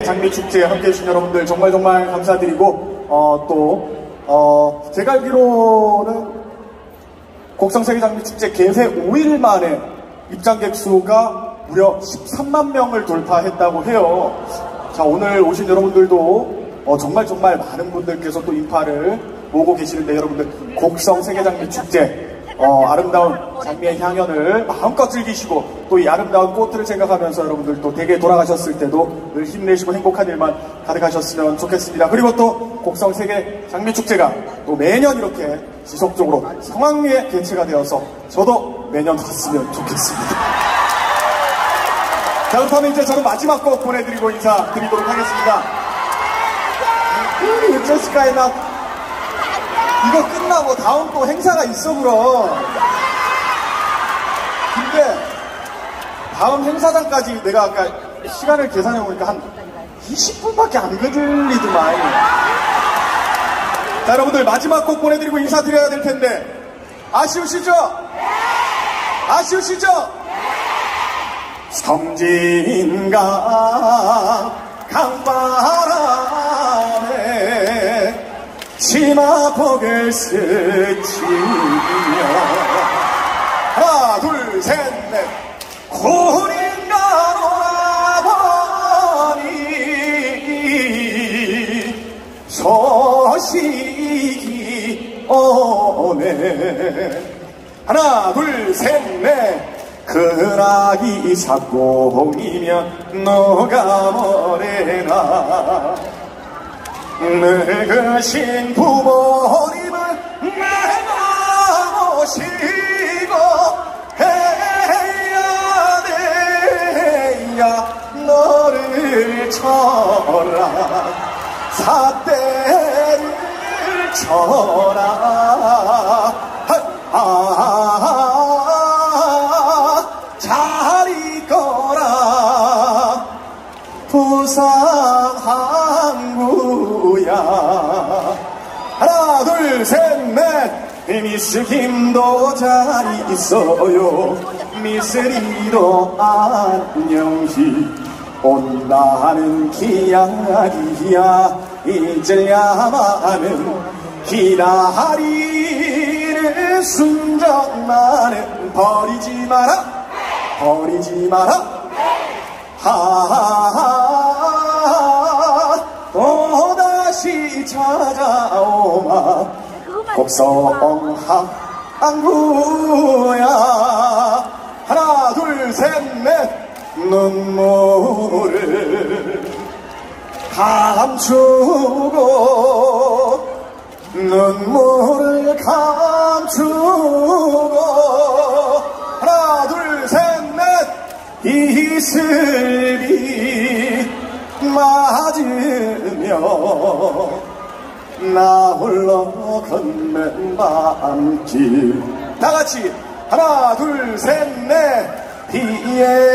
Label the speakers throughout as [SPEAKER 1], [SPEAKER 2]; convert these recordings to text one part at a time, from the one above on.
[SPEAKER 1] 장미축제에 함께 해주신 여러분들 정말 감사드리고, 제가 알기로는 곡성세계장미축제 개회 5일 만에 입장객 수가 무려 13만 명을 돌파했다고 해요. 자, 오늘 오신 여러분들도 정말 많은 분들께서 또 인파를 모으고 계시는데, 여러분들 곡성세계장미축제 아름다운 장미의 향연을 마음껏 즐기시고, 또 이 아름다운 꽃들을 생각하면서 여러분들 또 댁에 돌아가셨을 때도 늘 힘내시고 행복한 일만 가득하셨으면 좋겠습니다. 그리고 또 곡성세계장미축제가 또 매년 이렇게 지속적으로 성황리에 개최가 되어서 저도 매년 왔으면 좋겠습니다. 자, 그렇다면 이제 저는 마지막 곡 보내드리고 인사드리도록 하겠습니다. 제시카의 나 이거 끝나고 다음 또 행사가 있어 그럼. 근데 다음 행사장까지 내가 아까 시간을 계산해보니까 한 20분밖에 안 걸리더만. 자, 여러분들 마지막 곡 보내드리고 인사드려야 될 텐데 아쉬우시죠? 아쉬우시죠? 섬진강 강바람에 치마폭을 스치며 하나 둘 셋 넷 구린가 놀아보니 소식이 오네. 하나 둘 셋 넷 그락이 삭공이면 녹아버리나. 늙으신 부모님을 내가 모시고 해야 돼야 너를 쳐라 사대를 쳐라. 잘 있거라 부산 항구야. 하나 둘 셋 넷 미스 김도 잘 있어요. 미스리도 안녕히 온다는 기약이야. 잊으려마는 기다리는 순정만은 버리지 마라 버리지 마라. 또다시 찾아오마 곡성 항구야. 하나 둘 셋 넷 눈물을 감추고 눈물을 감추고 하나 둘 셋 넷 이슬비 맞으며 나 홀로 걷는 밤길. 다같이 하나 둘 셋 넷 비에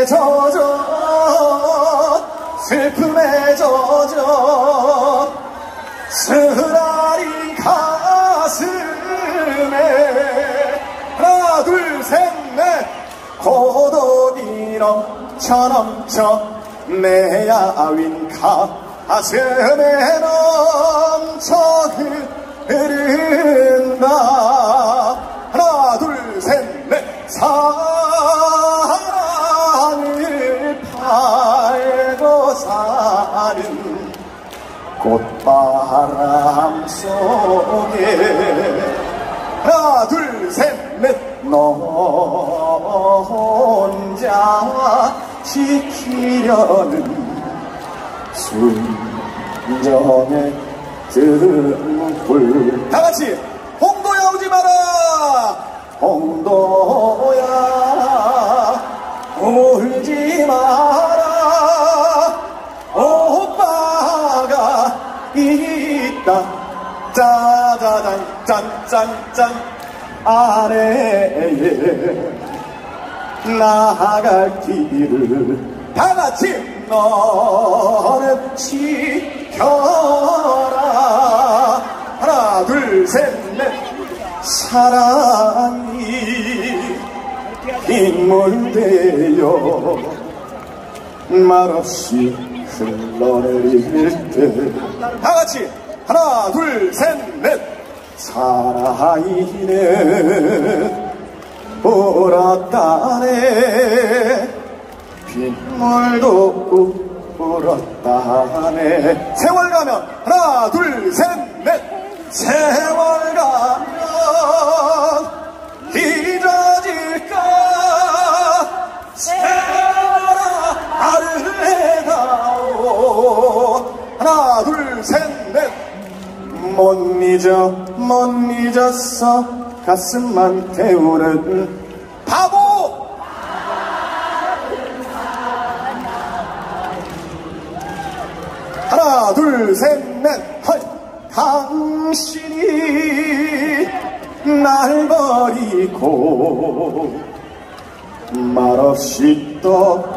[SPEAKER 1] 젖어 슬픔에 젖어 쓰라린 가슴에 하나 둘 셋 넷 고독이 넘쳐 내 야윈 가슴에 넘쳐 흐른다. 하나 둘 셋 넷 사랑을 팔고 사는 꽃바람 속에 하나 둘 셋 넷 너 혼자 지키려는 순정의 등불. 다같이 홍도야 오지 마라 홍도야 울지 마라 오빠가 있다. 짜자잔 짠짠짠 아래에 나갈 길을 다같이 너는 지켜라. 하나 둘 셋 넷 사랑이 빗물되어 말없이 흘러내릴 때 다같이 하나 둘 셋 넷 사나이는 울었다네 빗물도 꾹 울었다네 세월 가면 하나 둘 셋 넷 세월 가면 잊어질까 세월아 나를 해다오 하나 둘 셋 넷 못 잊었어 가슴만 태우는 바보 하나 둘 셋 넷 당신이 날 버리고 말없이 또